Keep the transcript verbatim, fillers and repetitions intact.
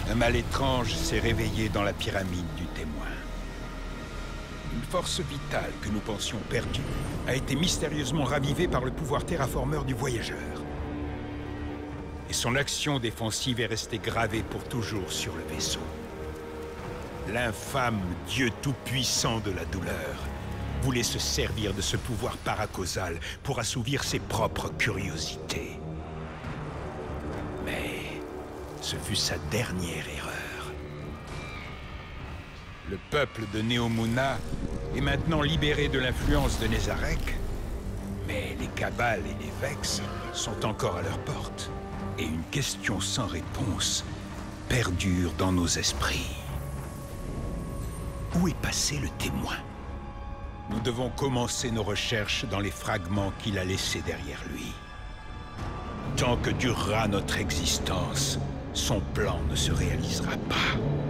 Un mal étrange s'est réveillé dans la pyramide du témoin. Une force vitale que nous pensions perdue a été mystérieusement ravivée par le pouvoir terraformeur du voyageur. Et son action défensive est restée gravée pour toujours sur le vaisseau. L'infâme Dieu tout-puissant de la douleur voulait se servir de ce pouvoir paracausal pour assouvir ses propres curiosités. Mais ce fut sa dernière erreur. Le peuple de Neomuna est maintenant libéré de l'influence de Nézarek, mais les Cabales et les Vex sont encore à leur porte. Et une question sans réponse perdure dans nos esprits. Où est passé le témoin? Nous devons commencer nos recherches dans les fragments qu'il a laissés derrière lui. Tant que durera notre existence, son plan ne se réalisera pas.